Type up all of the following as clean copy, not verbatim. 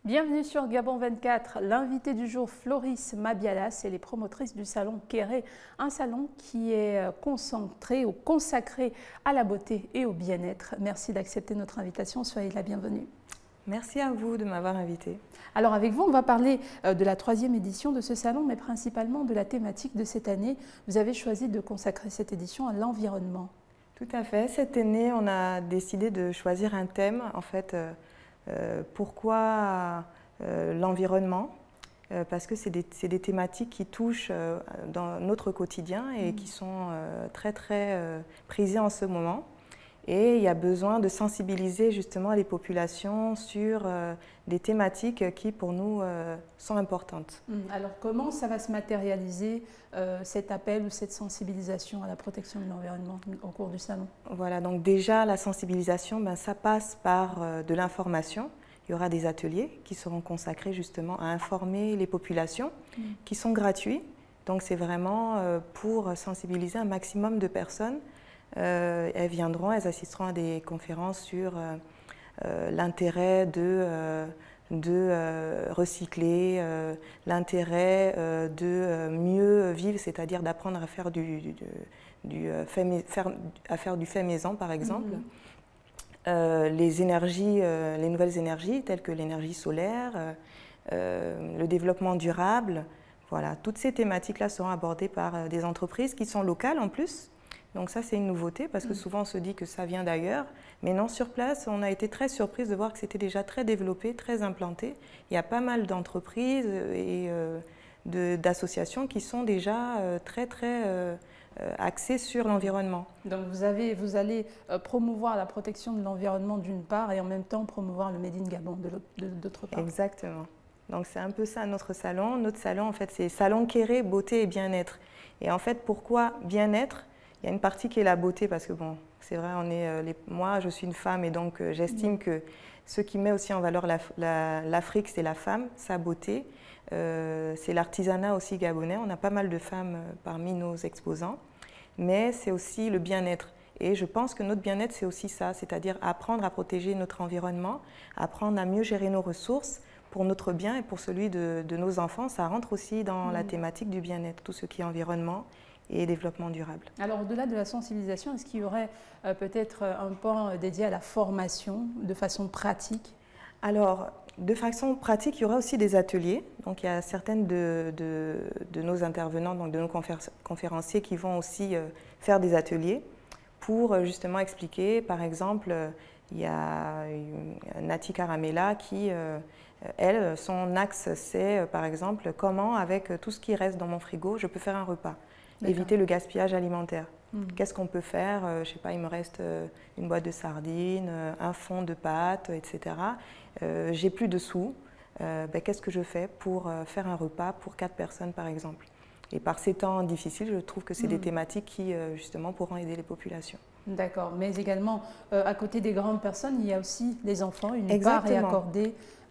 Bienvenue sur Gabon 24. L'invité du jour, Floris Mabialas, elle est promotrice du salon Kéré, un salon qui est concentré ou consacré à la beauté et au bien-être. Merci d'accepter notre invitation, soyez la bienvenue. Merci à vous de m'avoir invitée. Alors avec vous, on va parler de la 3e édition de ce salon, mais principalement de la thématique de cette année. Vous avez choisi de consacrer cette édition à l'environnement. Tout à fait. Cette année, on a décidé de choisir un thème, en fait. Pourquoi l'environnement? Parce que c'est des thématiques qui touchent dans notre quotidien et qui sont très prisées en ce moment. Et il y a besoin de sensibiliser justement les populations sur des thématiques qui pour nous sont importantes. Alors comment ça va se matérialiser cet appel ou cette sensibilisation à la protection de l'environnement au cours du salon? Voilà, donc déjà la sensibilisation, ça passe par de l'information. Il y aura des ateliers qui seront consacrés justement à informer les populations, qui sont gratuits. Donc c'est vraiment pour sensibiliser un maximum de personnes. Elles viendront, elles assisteront à des conférences sur l'intérêt de recycler, l'intérêt de mieux vivre, c'est-à-dire d'apprendre à faire du fait maison, par exemple. Les énergies, les nouvelles énergies, telles que l'énergie solaire, le développement durable. Voilà, toutes ces thématiques-là seront abordées par des entreprises qui sont locales en plus. Donc ça, c'est une nouveauté parce que souvent on se dit que ça vient d'ailleurs. Mais non, sur place, on a été très surprise de voir que c'était déjà très développé, très implanté. Il y a pas mal d'entreprises et d'associations qui sont déjà très axées sur l'environnement. Donc vous allez promouvoir la protection de l'environnement d'une part et en même temps promouvoir le Made in Gabon d'autre part. Exactement. Donc c'est un peu ça notre salon. Notre salon, en fait, c'est Salon Kéré, beauté et bien-être. Et en fait, pourquoi bien-être? Il y a une partie qui est la beauté parce que bon, c'est vrai, moi je suis une femme et donc j'estime que ce qui met aussi en valeur l'Afrique, c'est la femme, sa beauté. C'est l'artisanat aussi gabonais. On a pas mal de femmes parmi nos exposants, mais c'est aussi le bien-être. Et je pense que notre bien-être, c'est aussi ça, c'est-à-dire apprendre à protéger notre environnement, apprendre à mieux gérer nos ressources pour notre bien et pour celui de nos enfants. Ça rentre aussi dans la thématique du bien-être, tout ce qui est environnement et développement durable. Alors au-delà de la sensibilisation, est-ce qu'il y aurait peut-être un pan dédié à la formation de façon pratique? Alors, de façon pratique, il y aura aussi des ateliers. Donc il y a certaines de nos intervenants, donc de nos conférenciers qui vont aussi faire des ateliers pour justement expliquer. Par exemple, il y a Nati Caramella qui, elle, son axe c'est par exemple comment avec tout ce qui reste dans mon frigo, je peux faire un repas. Éviter le gaspillage alimentaire. Qu'est-ce qu'on peut faire? Je ne sais pas, il me reste une boîte de sardines, un fond de pâtes, etc. J'ai plus de sous. Qu'est-ce que je fais pour faire un repas pour 4 personnes, par exemple? Et par ces temps difficiles, je trouve que c'est des thématiques qui, justement, pourront aider les populations. D'accord, mais également, à côté des grandes personnes, il y a aussi les enfants, une part est accordée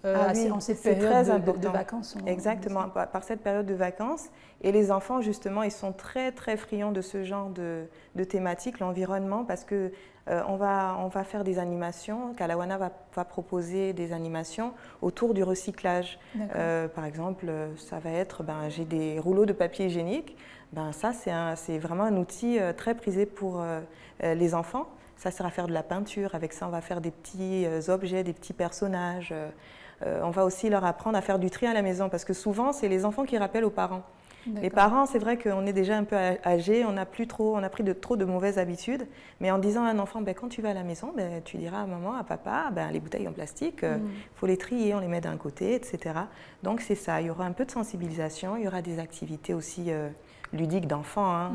en cette période de vacances. Exactement, par cette période de vacances. Et les enfants, justement, ils sont très friands de ce genre de thématique, l'environnement, parce que on va faire des animations. Kalawana va proposer des animations autour du recyclage. Par exemple, ça va être, j'ai des rouleaux de papier hygiénique. Ça, c'est vraiment un outil très prisé pour les enfants. Ça sert à faire de la peinture. Avec ça, on va faire des petits objets, des petits personnages. On va aussi leur apprendre à faire du tri à la maison parce que souvent, c'est les enfants qui rappellent aux parents. Les parents, c'est vrai qu'on est déjà un peu âgés, on a pris trop de mauvaises habitudes, mais en disant à un enfant, quand tu vas à la maison, tu diras à maman, à papa, les bouteilles en plastique, faut les trier, on les met d'un côté, etc. Donc c'est ça, il y aura un peu de sensibilisation, il y aura des activités aussi ludiques d'enfants,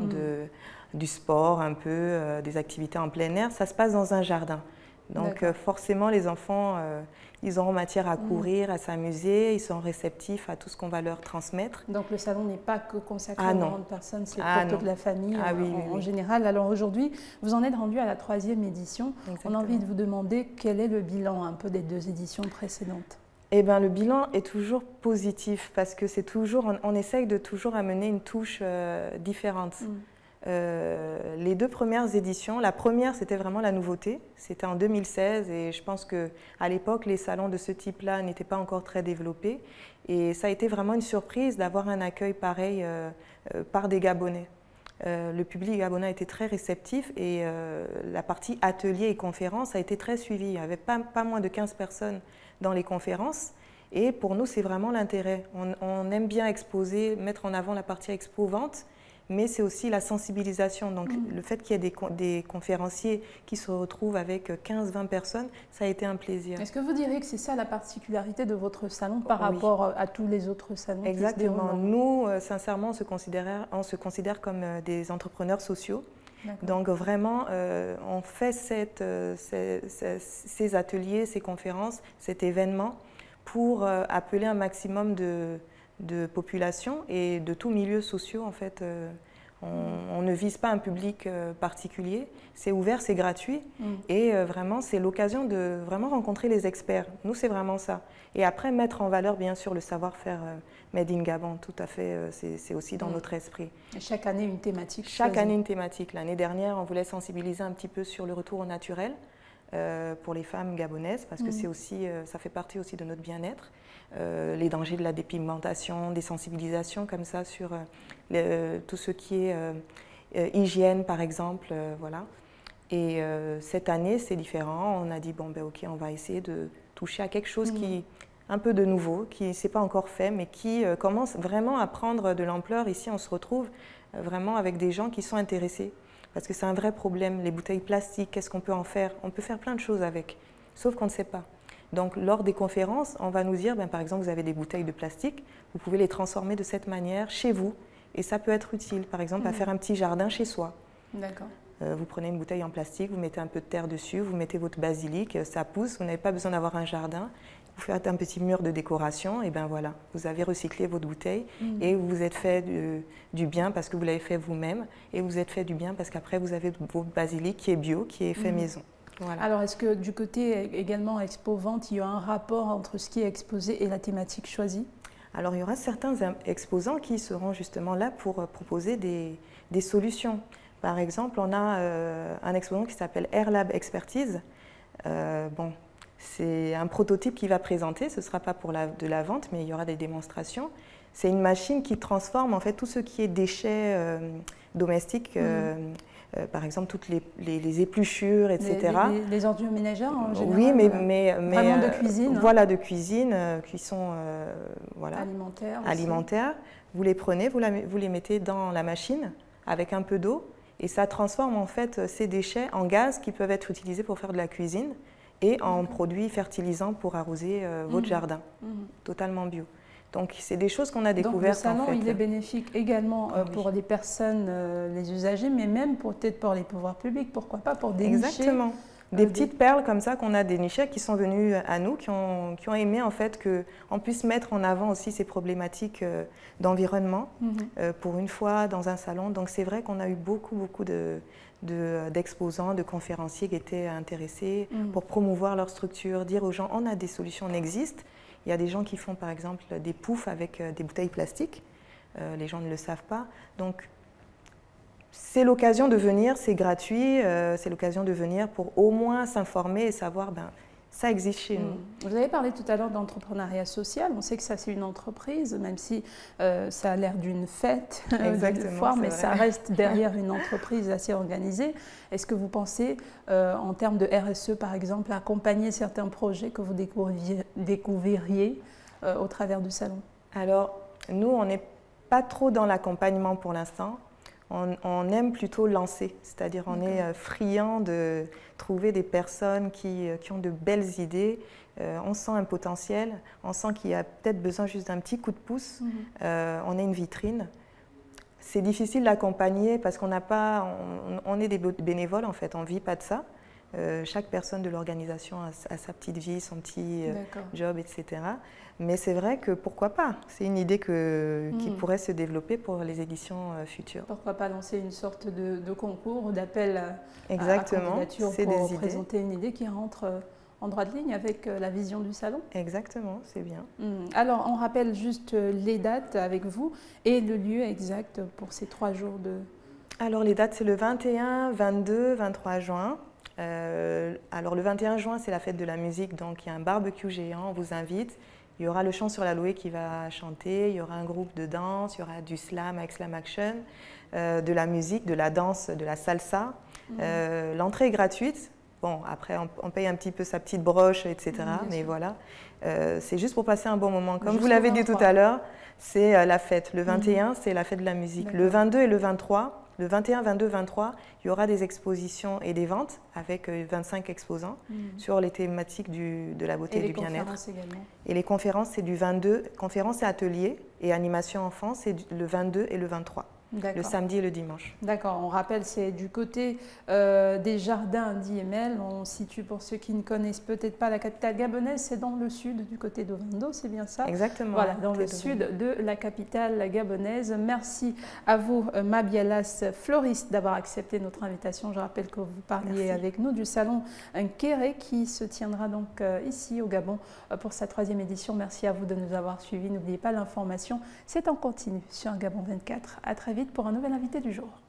du sport un peu, des activités en plein air. Ça se passe dans un jardin. Donc forcément, les enfants, ils auront matière à courir, à s'amuser, ils sont réceptifs à tout ce qu'on va leur transmettre. Donc le salon n'est pas que consacré aux grandes personnes, c'est pour toute la famille en général. Alors aujourd'hui, vous en êtes rendu à la 3e édition. Exactement. On a envie de vous demander quel est le bilan un peu des 2 éditions précédentes. Eh bien, le bilan est toujours positif parce que c'est toujours, on essaye de toujours amener une touche différente. Les 2 premières éditions, la première c'était vraiment la nouveauté, c'était en 2016 et je pense qu'à l'époque les salons de ce type-là n'étaient pas encore très développés et ça a été vraiment une surprise d'avoir un accueil pareil par des Gabonais. Le public gabonais a été très réceptif et la partie atelier et conférences a été très suivie. Il n'y avait pas moins de 15 personnes dans les conférences et pour nous c'est vraiment l'intérêt. On aime bien exposer, mettre en avant la partie expo-vente, mais c'est aussi la sensibilisation. Donc le fait qu'il y ait des conférenciers qui se retrouvent avec 15-20 personnes, ça a été un plaisir. Est-ce que vous diriez que c'est ça la particularité de votre salon par rapport à tous les autres salons? Exactement. Nous, sincèrement, on se considère comme des entrepreneurs sociaux. Donc vraiment, on fait ces ateliers, ces conférences, cet événement pour appeler un maximum de population et de tous milieux sociaux en fait. On ne vise pas un public particulier, c'est ouvert, c'est gratuit et vraiment c'est l'occasion de vraiment rencontrer les experts. Nous c'est vraiment ça. Et après mettre en valeur bien sûr le savoir-faire Made in Gabon, tout à fait, c'est aussi dans notre esprit. Et chaque année une thématique? Chaque année une thématique. L'année dernière on voulait sensibiliser un petit peu sur le retour au naturel pour les femmes gabonaises parce que c'est aussi, ça fait partie aussi de notre bien-être. Les dangers de la dépigmentation, des sensibilisations comme ça sur tout ce qui est hygiène par exemple, voilà. Et cette année c'est différent, on a dit bon ben ok on va essayer de toucher à quelque chose qui un peu de nouveau, qui ne s'est pas encore fait mais qui commence vraiment à prendre de l'ampleur. Ici on se retrouve vraiment avec des gens qui sont intéressés parce que c'est un vrai problème, les bouteilles plastiques, qu'est-ce qu'on peut en faire? On peut faire plein de choses avec, sauf qu'on ne sait pas. Donc, lors des conférences, on va nous dire, par exemple, vous avez des bouteilles de plastique, vous pouvez les transformer de cette manière chez vous. Et ça peut être utile, par exemple, à faire un petit jardin chez soi. D'accord. Vous prenez une bouteille en plastique, vous mettez un peu de terre dessus, vous mettez votre basilic, ça pousse, vous n'avez pas besoin d'avoir un jardin. Vous faites un petit mur de décoration, et bien voilà, vous avez recyclé votre bouteille et vous vous êtes fait du bien parce que vous l'avez fait vous-même et vous êtes fait du bien parce qu'après vous avez votre basilic qui est bio, qui est fait maison. Voilà. Alors, est-ce que du côté également expo-vente, il y a un rapport entre ce qui est exposé et la thématique choisie? Alors, il y aura certains exposants qui seront justement là pour proposer des solutions. Par exemple, on a un exposant qui s'appelle AirLab Expertise. Bon, c'est un prototype qu'il va présenter, ce ne sera pas pour de la vente, mais il y aura des démonstrations. C'est une machine qui transforme en fait tout ce qui est déchets domestiques, par exemple toutes les épluchures, etc. Les ordures ménagères en général? Oui, mais vraiment de cuisine. Voilà, de cuisine, qui sont voilà, alimentaires. Vous les prenez, vous les mettez dans la machine avec un peu d'eau et ça transforme en fait ces déchets en gaz qui peuvent être utilisés pour faire de la cuisine et en produits fertilisants pour arroser votre jardin, totalement bio. Donc, c'est des choses qu'on a découvertes. Donc, le salon, en fait. il est bénéfique également pour les personnes, les usagers, mais même peut-être pour les pouvoirs publics, pourquoi pas, pour dénicher. Exactement. Des petites perles comme ça qu'on a dénichées, qui sont venues à nous, qui ont aimé en fait qu'on puisse mettre en avant aussi ces problématiques d'environnement pour une fois dans un salon. Donc, c'est vrai qu'on a eu beaucoup d'exposants, de conférenciers qui étaient intéressés pour promouvoir leur structure, dire aux gens on a des solutions, on existe. Il y a des gens qui font par exemple des poufs avec des bouteilles plastiques, les gens ne le savent pas. Donc c'est l'occasion de venir, c'est gratuit, c'est l'occasion de venir pour au moins s'informer et savoir ça existe chez nous. Vous avez parlé tout à l'heure d'entrepreneuriat social, on sait que ça c'est une entreprise, même si ça a l'air d'une fête, d'une foire, mais ça reste derrière une entreprise assez organisée. Est-ce que vous pensez, en termes de RSE par exemple, accompagner certains projets que vous découvririez au travers du salon? Alors, nous, on n'est pas trop dans l'accompagnement pour l'instant. On aime plutôt lancer, c'est-à-dire on est friand de trouver des personnes qui ont de belles idées, on sent un potentiel, on sent qu'il y a peut-être besoin juste d'un petit coup de pouce, on est une vitrine. C'est difficile d'accompagner parce qu'on n'a pas, on est des bénévoles en fait, on ne vit pas de ça. Chaque personne de l'organisation a sa petite vie, son petit job, etc. Mais c'est vrai que pourquoi pas? C'est une idée qui pourrait se développer pour les éditions futures. Pourquoi pas lancer une sorte de concours ou d'appel à candidature pour présenter une idée qui rentre en droite ligne avec la vision du salon? Exactement, c'est bien. Alors, on rappelle juste les dates avec vous et le lieu exact pour ces 3 jours de... Alors les dates, c'est le 21, 22, 23 juin. Alors le 21 juin, c'est la fête de la musique, donc il y a un barbecue géant, on vous invite. Il y aura le chant sur l'Aloé qui va chanter, il y aura un groupe de danse, il y aura du slam avec Slam Action, de la musique, de la danse, de la salsa. L'entrée est gratuite. Bon, après, on paye un petit peu sa petite broche, etc. Mais voilà, c'est juste pour passer un bon moment. Comme vous l'avez dit tout à l'heure, c'est la fête. Le 21, c'est la fête de la musique. Le 22 et le 23, le 21, 22, 23, il y aura des expositions et des ventes avec 25 exposants sur les thématiques de la beauté et du bien-être. Et les conférences également. Et les conférences, c'est du 22. Conférences et ateliers et animation enfant, c'est le 22 et le 23. Le samedi et le dimanche. D'accord, on rappelle, c'est du côté des jardins d'IML. On situe, pour ceux qui ne connaissent peut-être pas la capitale gabonaise, c'est dans le sud, du côté d'Ovendo, c'est bien ça? Exactement. Voilà, dans le sud de la capitale gabonaise. Merci à vous, Mabielas, fleuriste, d'avoir accepté notre invitation. Je rappelle que vous parliez avec nous du salon Kéré qui se tiendra donc ici au Gabon pour sa 3e édition. Merci à vous de nous avoir suivis. N'oubliez pas l'information, c'est en continu sur Gabon 24. À très vite pour un nouvel invité du jour.